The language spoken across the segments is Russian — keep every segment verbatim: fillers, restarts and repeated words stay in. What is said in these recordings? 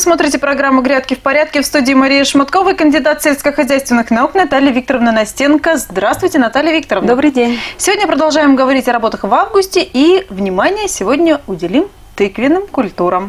смотрите программу «Грядки в порядке». В студии Мария Шматкова, кандидат сельскохозяйственных наук Наталья Викторовна Настенко. Здравствуйте, Наталья Викторовна. Добрый день. Сегодня продолжаем говорить о работах в августе. И, внимание, сегодня уделим тыквенным культурам.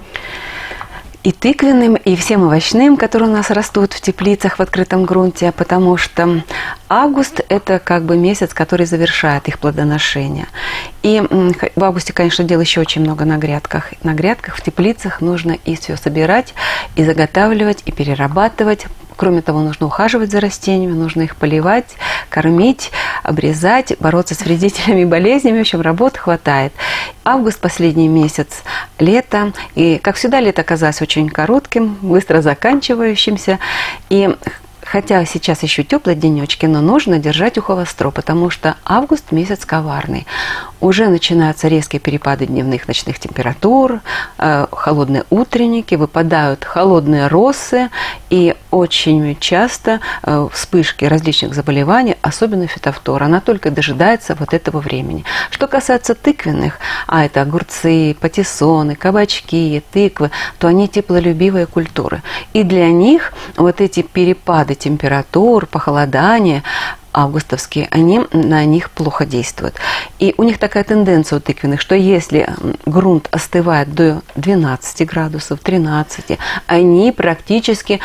И тыквенным, и всем овощным, которые у нас растут в теплицах в открытом грунте, потому что август – это как бы месяц, который завершает их плодоношение. И в августе, конечно, дел еще очень много на грядках. На грядках, в теплицах нужно и все собирать, и заготавливать, и перерабатывать. Кроме того, нужно ухаживать за растениями, нужно их поливать, кормить, обрезать, бороться с вредителями и болезнями. В общем, работы хватает. Август – последний месяц лета. И, как всегда, лето оказалось очень коротким, быстро заканчивающимся. И хотя сейчас еще теплые денечки, но нужно держать ухо востро, потому что август – месяц коварный. Уже начинаются резкие перепады дневных, ночных температур, э, холодные утренники, выпадают холодные росы и очень часто э, вспышки различных заболеваний, особенно фитофтора. Она только дожидается вот этого времени. Что касается тыквенных, а это огурцы, патиссоны, кабачки, тыквы, то они теплолюбивые культуры. И для них вот эти перепады температур, похолодания августовские, они на них плохо действуют. И у них такая тенденция у тыквенных, что если грунт остывает до двенадцати градусов, тринадцати, они практически,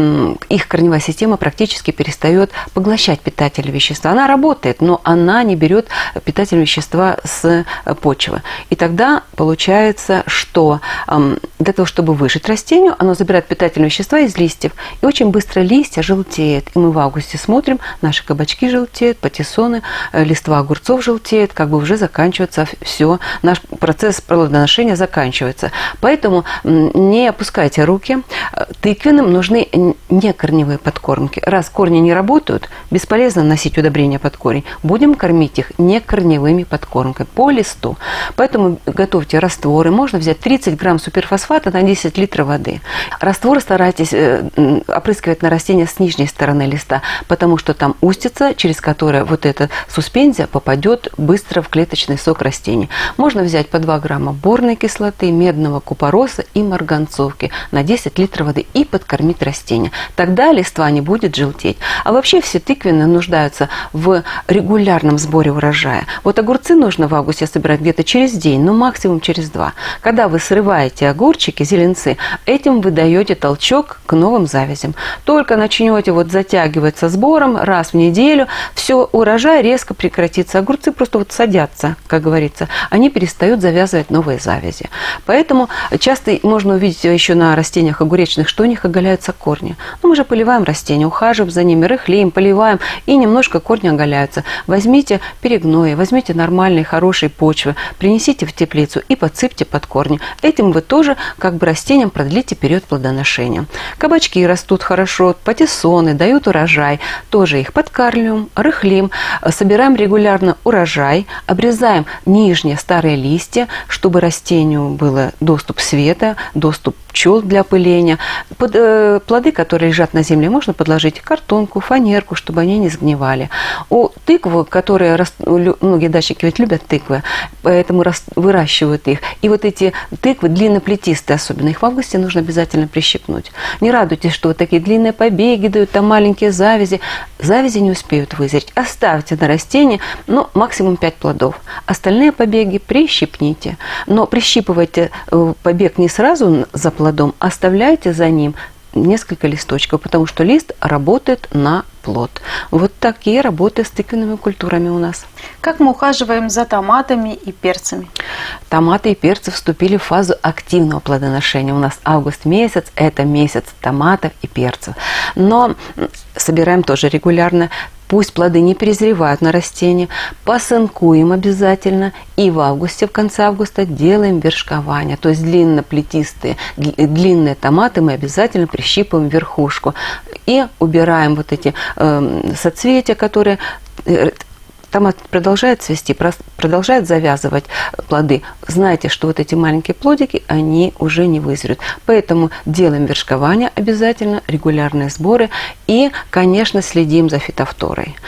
их корневая система практически перестает поглощать питательные вещества. Она работает, но она не берет питательные вещества с почвы. И тогда получается, что для того, чтобы выжить растению, оно забирает питательные вещества из листьев, и очень быстро листья желтеют. И мы в августе смотрим, наши кабачки желтеют, патиссоны, листва огурцов желтеет, как бы уже заканчивается все, наш процесс плодоношения заканчивается. Поэтому не опускайте руки. Тыквенным нужны не корневые подкормки. Раз корни не работают, бесполезно вносить удобрения под корень. Будем кормить их не корневыми подкормками, по листу. Поэтому готовьте растворы. Можно взять тридцать грамм суперфосфата на десять литров воды. Раствор старайтесь опрыскивать на растения с нижней стороны листа, потому что там устица, через которое вот эта суспензия попадет быстро в клеточный сок растений. Можно взять по два грамма борной кислоты, медного купороса и марганцовки на десять литров воды и подкормить растения. Тогда листва не будет желтеть. А вообще все тыквенные нуждаются в регулярном сборе урожая. Вот огурцы нужно в августе собирать где-то через день, но максимум через два. Когда вы срываете огурчики, зеленцы, этим вы даете толчок к новым завязям. Только начнете вот затягивать со сбором раз в неделю, все, урожай резко прекратится. Огурцы просто вот садятся, как говорится. Они перестают завязывать новые завязи. Поэтому часто можно увидеть еще на растениях огуречных, что у них оголяются корни. Ну, мы же поливаем растения, ухаживаем за ними, рыхлеем, поливаем, и немножко корни оголяются. Возьмите перегнои, возьмите нормальные, хорошие почвы, принесите в теплицу и подсыпьте под корни. Этим вы тоже как бы растениям продлите период плодоношения. Кабачки растут хорошо, патиссоны дают урожай, тоже их подкармливаем, рыхлим, собираем регулярно урожай, обрезаем нижние старые листья, чтобы растению был доступ света, доступ пчел для опыления. Под, э, плоды, которые лежат на земле, можно подложить картонку, фанерку, чтобы они не сгнивали. У тыквы, которые раст... многие дачники ведь любят тыквы, поэтому раст... выращивают их. И вот эти тыквы длинноплетистые особенно, их в августе нужно обязательно прищипнуть. Не радуйтесь, что вот такие длинные побеги дают, там маленькие завязи. Завязи не успеют вызреть. Оставьте на растении, ну, максимум пять плодов. Остальные побеги прищипните. Но прищипывайте побег не сразу за плодом, оставляйте за ним несколько листочков, потому что лист работает на плод. Вот такие работы с тыквенными культурами у нас. Как мы ухаживаем за томатами и перцами? Томаты и перцы вступили в фазу активного плодоношения. У нас август месяц, это месяц томатов и перцев. Но собираем тоже регулярно. Пусть плоды не перезревают на растении, посынкуем обязательно. И в августе, в конце августа делаем вершкование. То есть длинноплетистые, длинные томаты мы обязательно прищипываем верхушку. И убираем вот эти э, соцветия, которые... Э, Томат продолжает цвести, продолжает завязывать плоды. Знайте, что вот эти маленькие плодики, они уже не вызреют. Поэтому делаем вершкование обязательно, регулярные сборы и, конечно, следим за фитофторой.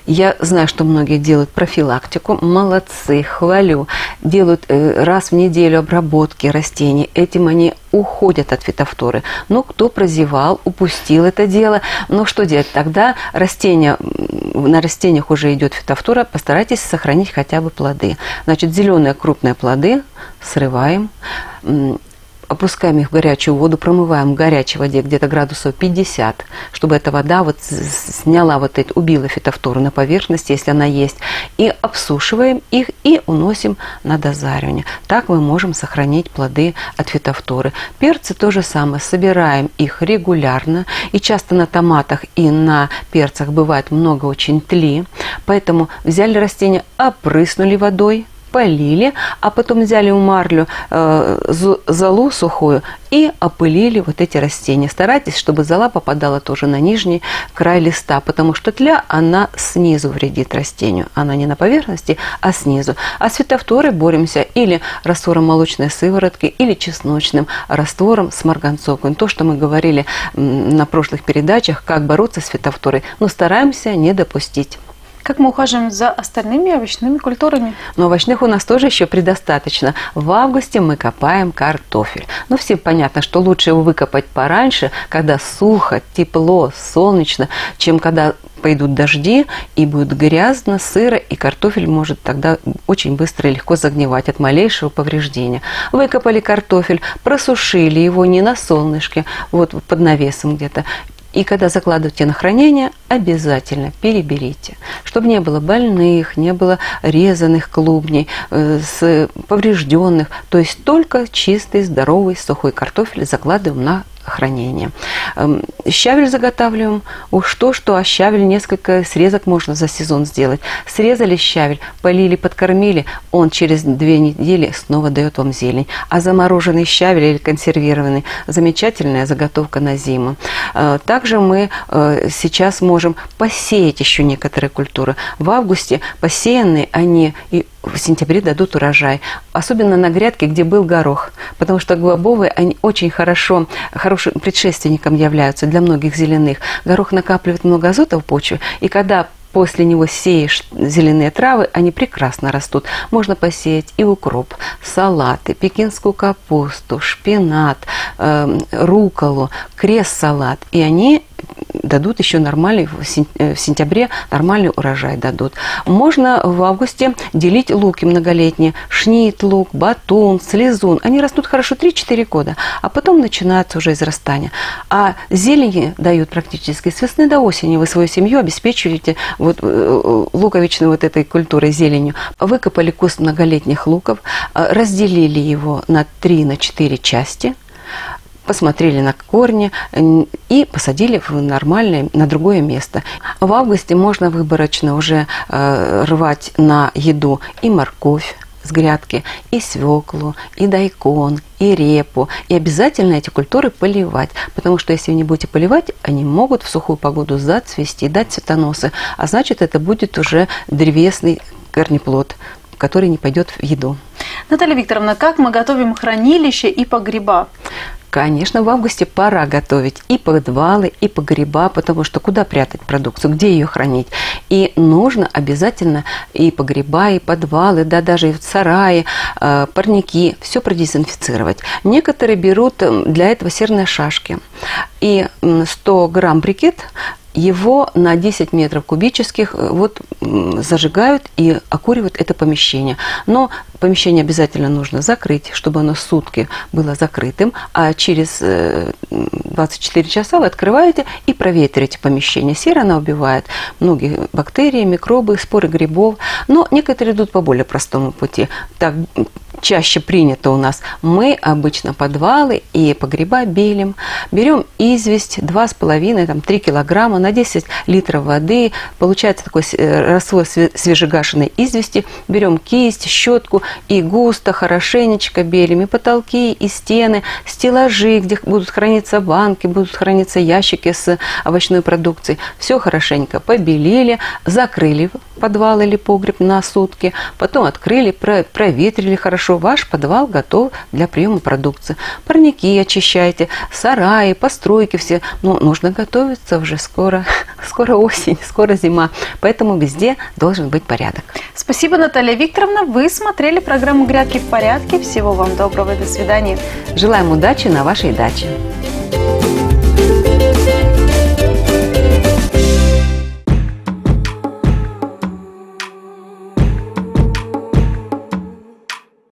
Я знаю, что многие делают профилактику, молодцы, хвалю. Делают раз в неделю обработки растений, этим они уходят от фитофторы. Но кто прозевал, упустил это дело, ну что делать? Тогда растения, на растениях уже идет фитофтора, постарайтесь сохранить хотя бы плоды. Значит, зеленые крупные плоды срываем, опускаем их в горячую воду, промываем в горячей воде где-то градусов пятьдесят, чтобы эта вода вот сняла вот эти, убила фитофтору на поверхности, если она есть, и обсушиваем их и уносим на дозаривание. Так мы можем сохранить плоды от фитофторы. Перцы то же самое, собираем их регулярно, и часто на томатах и на перцах бывает много очень тли, поэтому взяли растение, опрыснули водой, полили, а потом взяли в марлю э, золу сухую и опылили вот эти растения. Старайтесь, чтобы зола попадала тоже на нижний край листа, потому что тля, она снизу вредит растению. Она не на поверхности, а снизу. А с фитофторой боремся или раствором молочной сыворотки, или чесночным раствором с марганцовкой. То, что мы говорили на прошлых передачах, как бороться с фитофторой, но стараемся не допустить. Как мы ухаживаем за остальными овощными культурами? Но овощных у нас тоже еще предостаточно. В августе мы копаем картофель. Ну, всем понятно, что лучше его выкопать пораньше, когда сухо, тепло, солнечно, чем когда пойдут дожди и будет грязно, сыро, и картофель может тогда очень быстро и легко загнивать от малейшего повреждения. Выкопали картофель, просушили его не на солнышке, вот под навесом где-то. И когда закладываете на хранение, обязательно переберите, чтобы не было больных, не было резаных клубней, э, с поврежденных. То есть только чистый, здоровый, сухой картофель закладываем на хранение. Щавель заготавливаем. Уж то, что, а щавель несколько срезок можно за сезон сделать. Срезали щавель, полили, подкормили, он через две недели снова дает вам зелень. А замороженный щавель или консервированный – замечательная заготовка на зиму. Также мы сейчас можем посеять еще некоторые культуры. В августе посеянные они и в сентябре дадут урожай. Особенно на грядке, где был горох. Потому что бобовые, они очень хорошо, хорошим предшественником являются для многих зеленых. Горох накапливает много азота в почве, и когда после него сеешь зеленые травы, они прекрасно растут. Можно посеять и укроп, салаты, пекинскую капусту, шпинат, э, рукколу, крест-салат. И они дадут еще нормальный, в сентябре нормальный урожай дадут. Можно в августе делить луки многолетние. Шнит лук, батун, слезун. Они растут хорошо три-четыре года, а потом начинается уже израстание. А зелени дают практически с весны до осени. Вы свою семью обеспечиваете вот, луковичной вот этой культурой, зеленью. Выкопали куст многолетних луков, разделили его на три-четыре части, посмотрели на корни и посадили в нормальное, на другое место. В августе можно выборочно уже э, рвать на еду и морковь с грядки, и свеклу, и дайкон, и репу. И обязательно эти культуры поливать, потому что если вы не будете поливать, они могут в сухую погоду зацвести, дать цветоносы, а значит, это будет уже древесный корнеплод, который не пойдет в еду. Наталья Викторовна, как мы готовим хранилище и погреба? Конечно, в августе пора готовить и подвалы, и погреба, потому что куда прятать продукцию, где ее хранить. И нужно обязательно и погреба, и подвалы, да даже и в сарае, э, парники, все продезинфицировать. Некоторые берут для этого серные шашки. И сто грамм брикет, его на десять метров кубических вот зажигают и окуривают это помещение. Но помещение обязательно нужно закрыть, чтобы оно сутки было закрытым, а через двадцать четыре часа вы открываете и проветриваете помещение. Сера, она убивает многие бактерии, микробы, споры грибов, но некоторые идут по более простому пути. Так чаще принято у нас. Мы обычно подвалы и погреба белим. Берем известь два с половиной, там три килограмма на десять литров воды. Получается такой раствор свежегашенной извести. Берем кисть, щетку и густо, хорошенечко белим и потолки, и стены, стеллажи, где будут храниться банки, будут храниться ящики с овощной продукцией. Все хорошенько побелили, закрыли подвал или погреб на сутки, потом открыли, проветрили хорошо хорошо, ваш подвал готов для приема продукции. Парники очищайте, сараи, постройки все. Но нужно готовиться уже скоро, скоро осень, скоро зима. Поэтому везде должен быть порядок. Спасибо, Наталья Викторовна. Вы смотрели программу «Грядки в порядке». Всего вам доброго и до свидания. Желаем удачи на вашей даче.